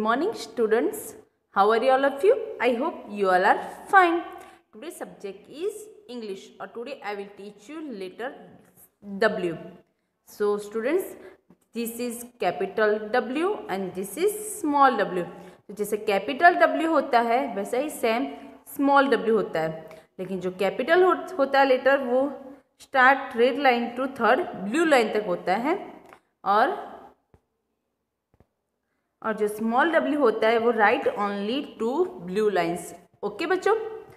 morning, students. How are you all of you? I hope you all are fine. Today's subject is English, or today I will teach you letter W. So, students, this is capital W and this is small w. तो जैसे capital W होता है वैसा ही same small w होता है, लेकिन जो capital होता है लेटर वो start red line to third blue line तक होता है, और जो स्मॉल w होता है वो write only two blue lines. Okay बच्चों.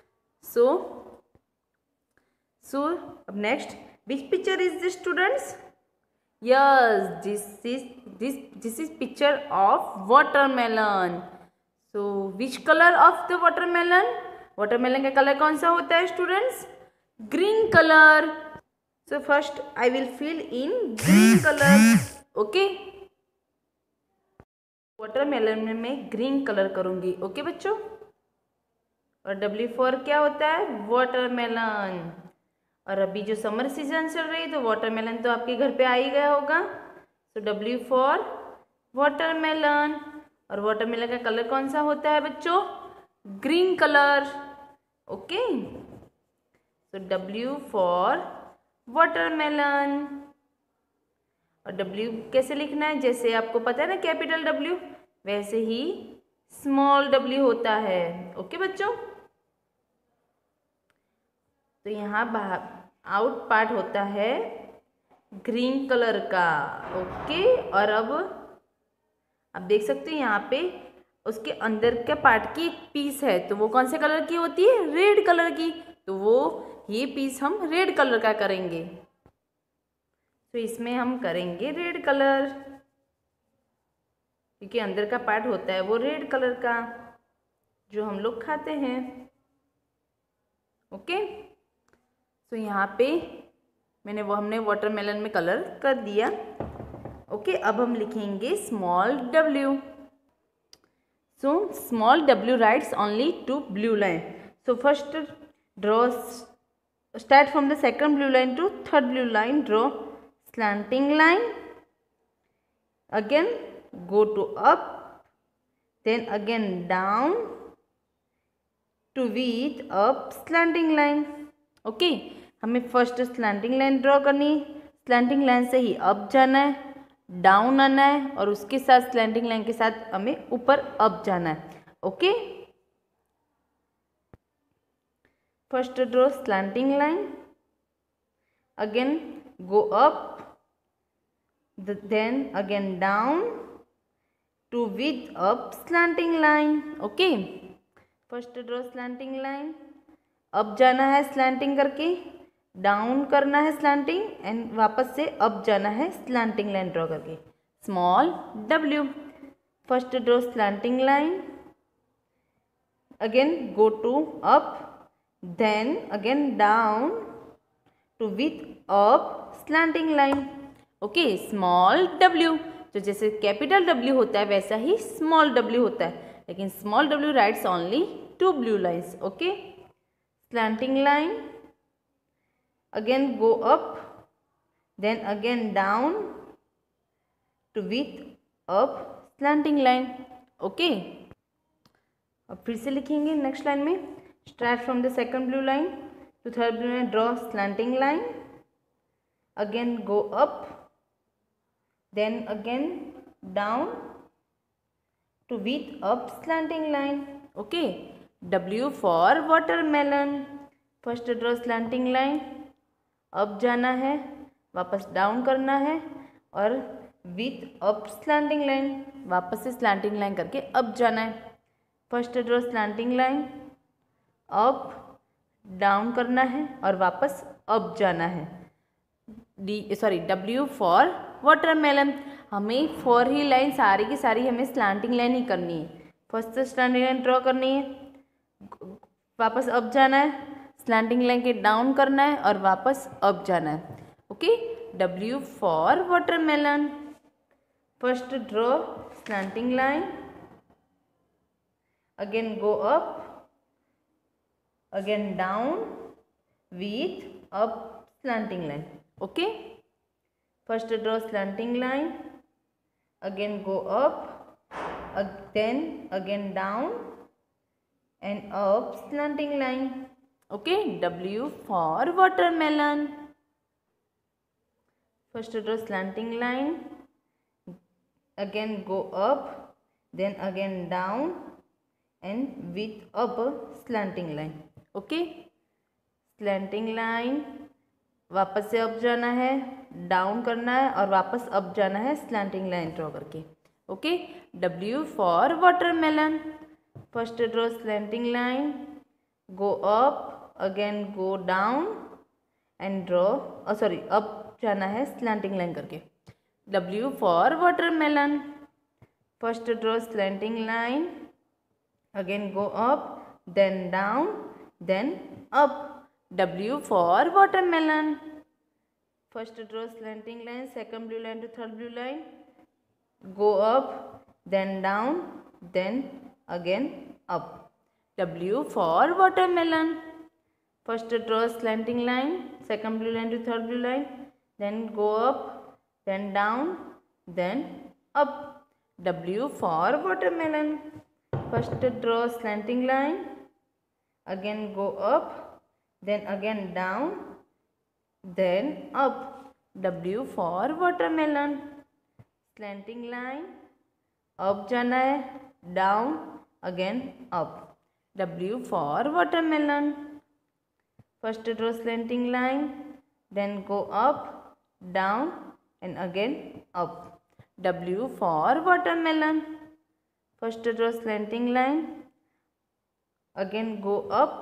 सो अब next, which picture is this students? Yes, this is picture of watermelon. So which colour of the watermelon? Watermelon का कलर कौन सा होता है students? Green colour. So first I will fill in green colour. Okay, watermelon में मैं green colour करूंगी. Okay बच्चों. और W फॉर क्या होता है? वाटरमेलन. और अभी जो समर सीजन चल रही है तो वाटरमेलन तो आपके घर पे आ ही गया होगा. So W for watermelon. और वाटरमेलन का कलर कौन सा होता है बच्चों? Green colour. Okay. So W for watermelon. और W कैसे लिखना है? जैसे आपको पता है ना कैपिटल W, वैसे ही स्मॉल w होता है. ओके बच्चों. तो यहाँ आउट पार्ट होता है ग्रीन कलर का. ओके. और अब आप देख सकते हो यहाँ पे उसके अंदर के पार्ट की एक पीस है, तो वो कौन से कलर की होती है? रेड कलर की. तो वो ये पीस हम रेड कलर का करेंगे. तो इसमें हम करेंगे रेड कलर, क्योंकि अंदर का पार्ट होता है वो रेड कलर का जो हम लोग खाते हैं. ओके. तो यहाँ पे हमने वाटरमेलन में कलर कर दिया. ओके. अब हम लिखेंगे small w. So small w writes only two blue line. So first draw, start from the second blue line to third blue line. Draw slanting line, again go to up, then again down to with up slanting line. Okay. हमें first slanting line draw करनी. Slanting line से ही up जाना है, down आना है, और उसके साथ स्लैंटिंग लाइन के साथ हमें ऊपर अप जाना है. Okay. First draw slanting line, again go up, then again down to with up slanting line. okay. first draw slanting line. up जाना है slanting करके, down करना है slanting, and वापस से up जाना है slanting line draw करके. small w. first draw slanting line, again go to up, then again down to with up slanting line. Okay. Small w. तो जैसे कैपिटल W होता है वैसा ही स्मॉल w होता है, लेकिन small w writes only two blue lines. Okay. Slanting line, again go up, then again down to with up slanting line. Okay. अब फिर से लिखेंगे नेक्स्ट लाइन में. Start from the second blue line to third blue line. Draw slanting line, again go up, then again down to with up slanting line. okay. W for watermelon. first draw slanting line, up जाना है, वापस down करना है, और with up slanting line, वापस से slanting line करके up जाना है. First draw slanting line, up down करना है और वापस up जाना है. W for watermelon. हमें फोर ही लाइन सारी की सारी हमें स्लैंटिंग लाइन ही करनी है. फर्स्ट स्लैंटिंग लाइन ड्रॉ करनी है, वापस अप जाना है, स्लैंटिंग लाइन के डाउन करना है और वापस अप जाना है. Okay. W for watermelon. First draw slanting line, again go up, again down with up slanting line. okay. first draw slanting line, again go up, then again down and up slanting line. Okay, W for watermelon. First draw slanting line, again go up, then again down and with up slanting line. Okay, slanting line, वापस से up जाना है, down करना है और वापस up जाना है स्लैंटिंग लाइन ड्रॉ करके. Okay, W for watermelon. First draw slanting line, go up, again go down and draw, up जाना है स्लैंटिंग लाइन करके. W for watermelon. First draw slanting line, again go up, then down, then up. W for watermelon. First draw slanting line, second blue line to third blue line, go up, then down, then again up. W for watermelon. First draw slanting line, second blue line to third blue line, then go up, then down, then up. W for watermelon. First draw slanting line, again go up, then again down, then up. W for watermelon. Slanting line, up जाना है, down, again up. W for watermelon. First draw slanting line, then go up, down and again up. W for watermelon. First draw slanting line, again go up,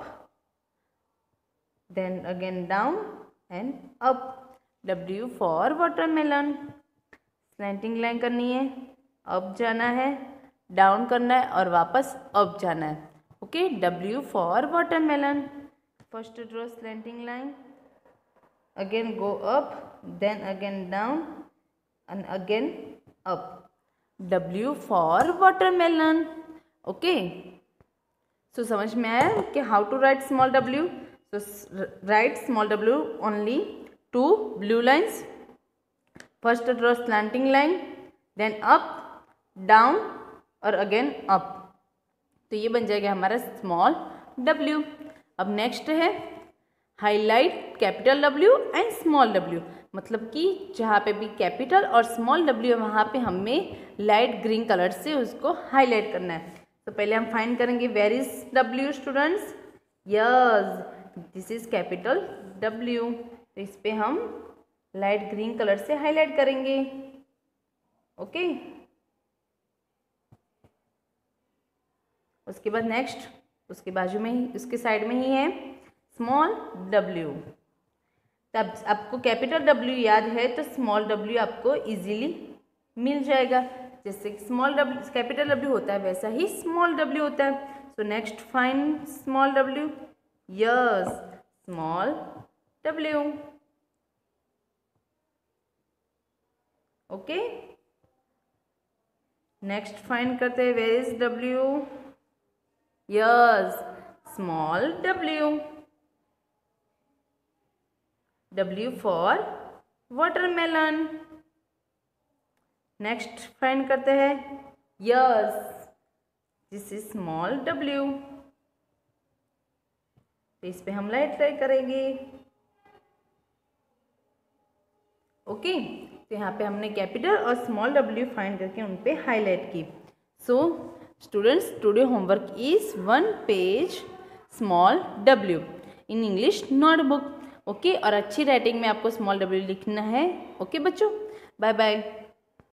then again down and up. W for watermelon. Slanting line करनी है, up जाना है, down करना है और वापस up जाना है. Okay, W for watermelon. First draw slanting line, again go up, then again down and again up. W for watermelon. Okay, so समझ में आया कि how to write small w. So write small w only two blue lines. First draw slanting line, then up, down और again up. तो ये बन जाएगा हमारा स्मॉल w. अब नेक्स्ट है highlight capital w and small w. मतलब कि जहाँ पे भी कैपिटल और स्मॉल w है वहाँ पे हमें लाइट ग्रीन कलर से उसको हाईलाइट करना है. तो पहले हम फाइंड करेंगे where is w students. Yes, this is capital W. तो इस पे हम लाइट ग्रीन कलर से हाईलाइट करेंगे. ओके, उसके बाद नेक्स्ट उसके बाजू में ही, उसके साइड में ही है स्मॉल w. तब आपको कैपिटल W याद है तो स्मॉल w आपको इजीली मिल जाएगा. जैसे स्मॉल w कैपिटल W होता है वैसा ही स्मॉल w होता है. So next find small w. Yes, small w. Okay, next find करते हैं where is w. Yes, small w. W for watermelon. Next find करते हैं. Yes, this is small w. तो इस पे हम लाइट ट्राई करेंगे. ओके, तो यहाँ पे हमने कैपिटल और स्मॉल w फाइंड करके उन पे हाईलाइट की. So students, today homework is 1 page small w in English notebook. Okay, और अच्छी राइटिंग में आपको स्मॉल w लिखना है. ओके बच्चों, बाय बाय.